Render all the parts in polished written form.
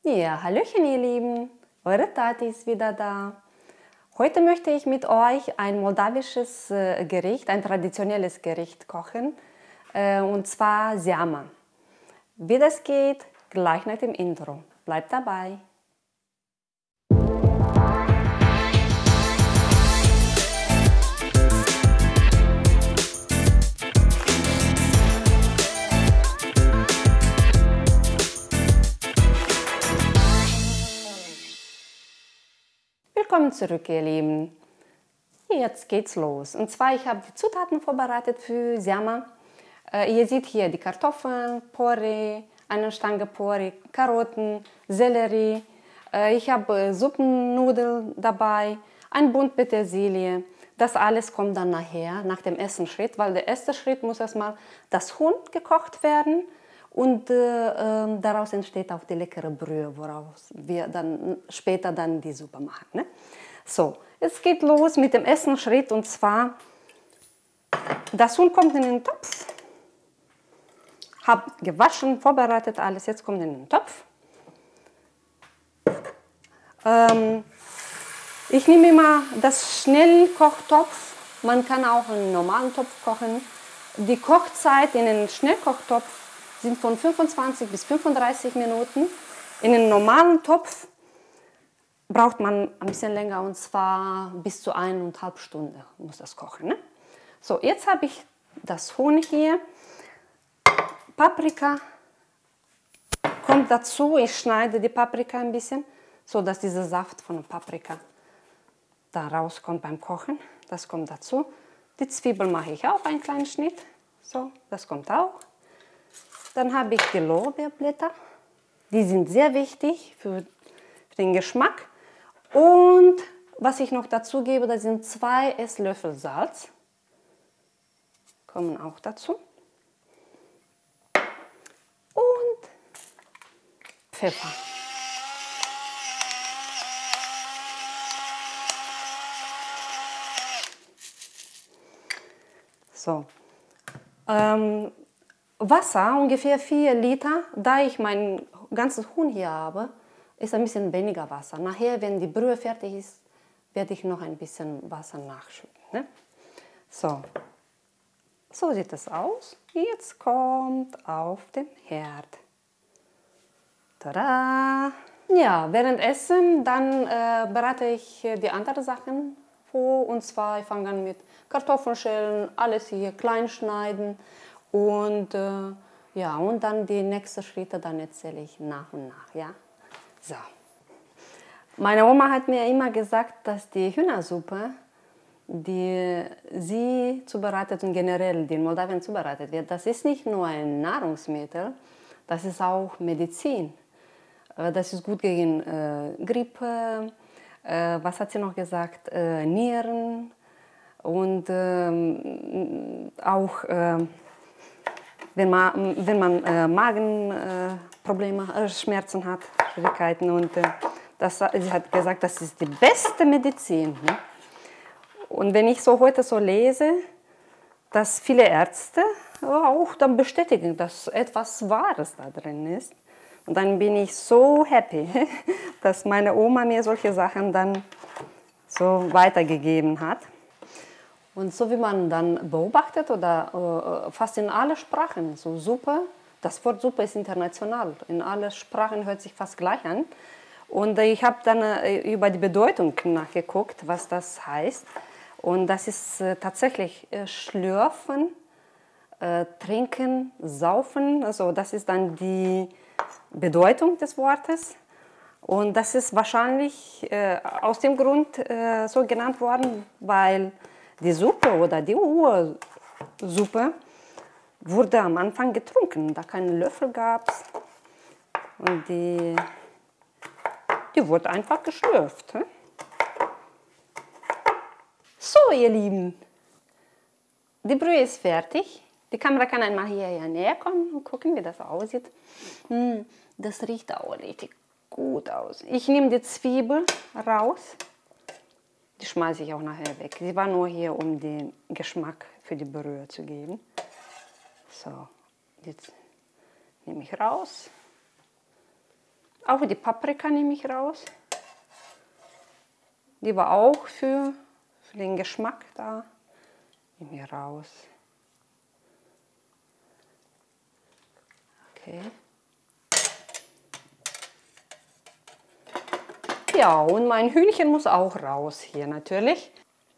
Ja, hallöchen ihr Lieben, eure Tati ist wieder da. Heute möchte ich mit euch ein moldawisches Gericht, ein traditionelles Gericht kochen, und zwar Seama. Wie das geht, gleich nach dem Intro. Bleibt dabei. Willkommen zurück, ihr Lieben. Jetzt geht's los. Und zwar, ich habe die Zutaten vorbereitet für Seama. Ihr seht hier die Kartoffeln, Porree, eine Stange Porree, Karotten, Sellerie. Ich habe Suppennudeln dabei, ein Bund Petersilie. Das alles kommt dann nachher, nach dem ersten Schritt, weil der erste Schritt muss erstmal das Huhn gekocht werden. Und daraus entsteht auch die leckere Brühe, woraus wir dann später dann die Suppe machen. Ne? So, es geht los mit dem ersten Schritt, und zwar, das Huhn kommt in den Topf. Hab gewaschen, vorbereitet alles, jetzt kommt in den Topf. Ich nehme immer das Schnellkochtopf, man kann auch einen normalen Topf kochen. Die Kochzeit in den Schnellkochtopf sind von 25 bis 35 Minuten. In einem normalen Topf braucht man ein bisschen länger, und zwar bis zu 1,5 Stunden muss das kochen. Ne? So, jetzt habe ich das Huhn hier. Paprika kommt dazu. Ich schneide die Paprika ein bisschen, so dass dieser Saft von der Paprika da rauskommt beim Kochen. Das kommt dazu. Die Zwiebel mache ich auch einen kleinen Schnitt. So, das kommt auch. Dann habe ich die Lorbeerblätter. Die sind sehr wichtig für den Geschmack. Und was ich noch dazu gebe, das sind 2 Esslöffel Salz. Kommen auch dazu. Und Pfeffer. So. Wasser, ungefähr 4 Liter. Da ich mein ganzes Huhn hier habe, ist ein bisschen weniger Wasser. Nachher, wenn die Brühe fertig ist, werde ich noch ein bisschen Wasser nachschütten. Ne? So. So sieht es aus. Jetzt kommt auf den Herd. Tada! Ja, während Essen, dann bereite ich die anderen Sachen vor. Und zwar, ich fange an mit Kartoffeln schälen, alles hier klein schneiden. Und ja, und dann die nächsten Schritte, dann erzähle ich nach und nach. Ja? So. Meine Oma hat mir immer gesagt, dass die Hühnersuppe, die sie zubereitet und generell die in Moldawien zubereitet wird, das ist nicht nur ein Nahrungsmittel, das ist auch Medizin. Das ist gut gegen Grippe, was hat sie noch gesagt, Nieren und auch wenn man Magenprobleme, Schmerzen hat, Schwierigkeiten. Und sie hat gesagt, das ist die beste Medizin. Ne? Und wenn ich so heute so lese, dass viele Ärzte auch dann bestätigen, dass etwas Wahres da drin ist. Und dann bin ich so happy, dass meine Oma mir solche Sachen dann so weitergegeben hat. Und so wie man dann beobachtet, oder fast in alle Sprachen, so Suppe, das Wort Suppe ist international, in allen Sprachen hört sich fast gleich an. Und ich habe dann über die Bedeutung nachgeguckt, was das heißt. Und das ist tatsächlich schlürfen, trinken, saufen, also das ist dann die Bedeutung des Wortes. Und das ist wahrscheinlich aus dem Grund so genannt worden, weil die Suppe oder die Ursuppe wurde am Anfang getrunken, da keinen Löffel gab es. Und die wurde einfach geschlürft. So, ihr Lieben, die Brühe ist fertig. Die Kamera kann einmal hier näher kommen und gucken, wie das aussieht. Das riecht auch richtig gut aus. Ich nehme die Zwiebel raus. Die schmeiße ich auch nachher weg. Sie war nur hier, um den Geschmack für die Brühe zu geben. So, jetzt nehme ich raus. Auch die Paprika nehme ich raus. Die war auch für den Geschmack da. Nehme ich raus. Okay. Ja, und mein Hühnchen muss auch raus hier natürlich.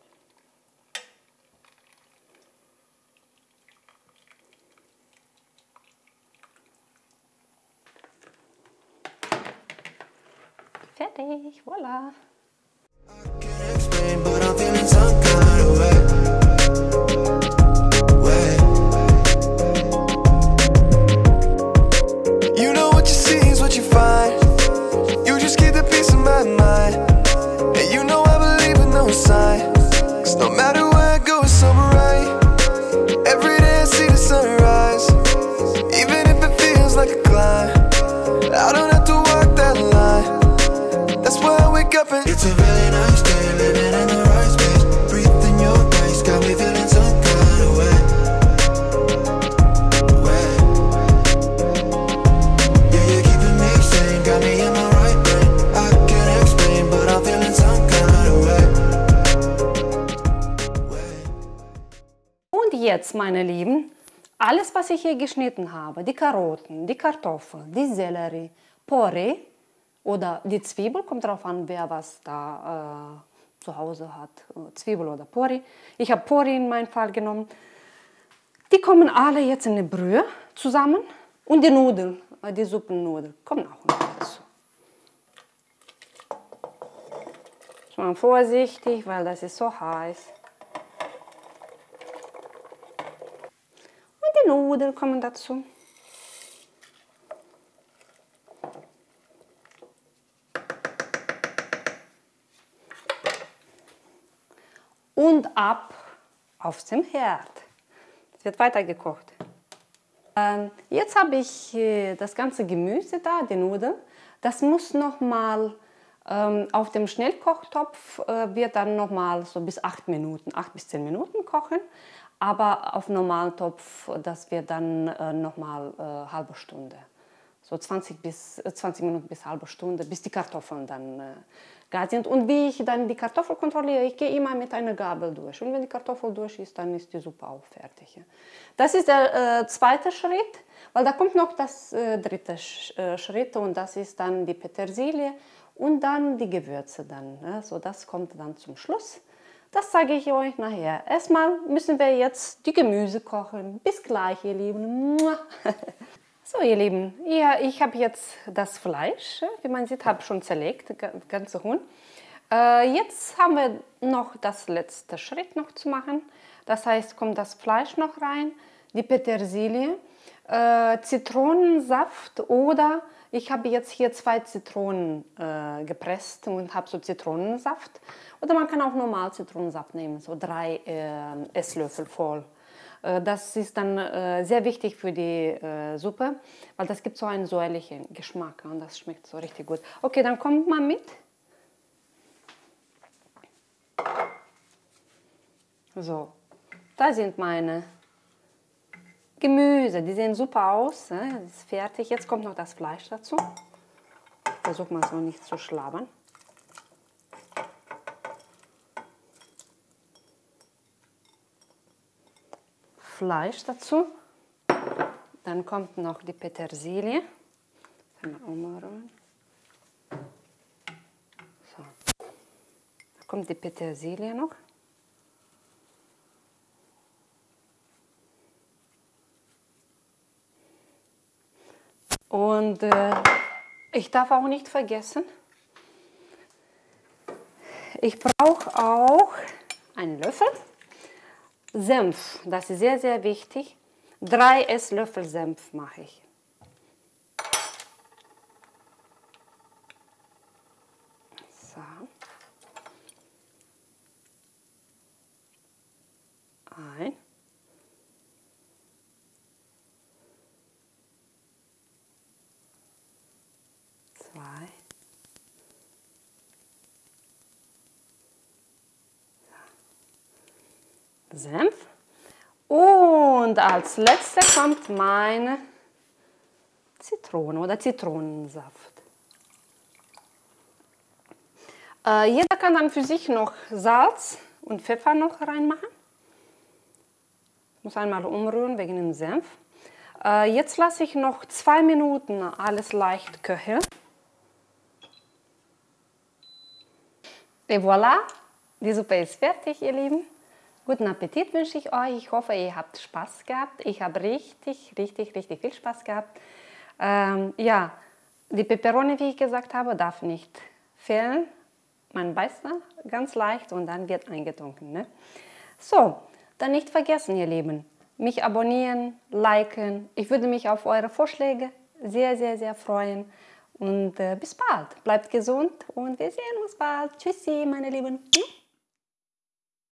Fertig, voilà. It's a really nice day, living in the right space. Breathing your grace, got me feeling some kind of way. Yeah, you're keeping me sane, got me in my right brain. I can't explain, but I'm feeling some kind of way. Und jetzt, meine Lieben, alles, was ich hier geschnitten habe, die Karotten, die Kartoffeln, die Sellerie, Porree, oder die Zwiebel, kommt darauf an, wer was da zu Hause hat, Zwiebel oder Porree. Ich habe Porree in meinem Fall genommen. Die kommen alle jetzt in eine Brühe zusammen. Und die Nudeln, die Suppennudeln, kommen auch noch dazu. Mal vorsichtig, weil das ist so heiß. Und die Nudeln kommen dazu. Und ab auf dem Herd. Es wird weiter gekocht. Jetzt habe ich das ganze Gemüse da, die Nudeln. Das muss nochmal auf dem Schnellkochtopf, wird dann nochmal so bis 8 bis 10 Minuten kochen. Aber auf normalen Topf, das wird dann nochmal halbe Stunde. So 20 Minuten bis halbe Stunde, bis die Kartoffeln dann gar sind. Und wie ich dann die Kartoffel kontrolliere, ich gehe immer mit einer Gabel durch. Und wenn die Kartoffel durch ist, dann ist die Suppe auch fertig. Das ist der zweite Schritt, weil da kommt noch das dritte Schritt und das ist dann die Petersilie und dann die Gewürze dann. So, das kommt dann zum Schluss. Das sage ich euch nachher. Erstmal müssen wir jetzt die Gemüse kochen. Bis gleich, ihr Lieben. So, ihr Lieben, ja, ich habe jetzt das Fleisch, wie man sieht, habe schon zerlegt, das ganze Huhn. Jetzt haben wir noch das letzte Schritt noch zu machen. Das heißt, kommt das Fleisch noch rein, die Petersilie, Zitronensaft oder ich habe jetzt hier 2 Zitronen gepresst und habe so Zitronensaft. Oder man kann auch normal Zitronensaft nehmen, so 3 Esslöffel voll. Das ist dann sehr wichtig für die Suppe, weil das gibt so einen säuerlichen Geschmack und das schmeckt so richtig gut. Okay, dann kommt mal mit. So, da sind meine Gemüse, die sehen super aus, das ist fertig. Jetzt kommt noch das Fleisch dazu. Ich versuche mal so nicht zu schlabbern. Fleisch dazu. Dann kommt noch die Petersilie. Umrühren. So. Da kommt die Petersilie noch. Und ich darf auch nicht vergessen, ich brauche auch einen Löffel Senf. Das ist sehr, sehr wichtig. 3 Esslöffel Senf mache ich. So. Ein. Zwei. Senf. Und als letzter kommt meine Zitrone oder Zitronensaft. Jeder kann dann für sich noch Salz und Pfeffer noch reinmachen. Ich muss einmal umrühren wegen dem Senf. Jetzt lasse ich noch 2 Minuten alles leicht köcheln. Et voilà, die Suppe ist fertig, ihr Lieben. Guten Appetit wünsche ich euch. Ich hoffe, ihr habt Spaß gehabt. Ich habe richtig viel Spaß gehabt. Ja, die Peperoni, wie ich gesagt habe, darf nicht fehlen. Man beißt ganz leicht und dann wird eingetunken. Ne? So, dann nicht vergessen, ihr Lieben, mich abonnieren, liken. Ich würde mich auf eure Vorschläge sehr freuen. Und bis bald. Bleibt gesund und wir sehen uns bald. Tschüssi, meine Lieben.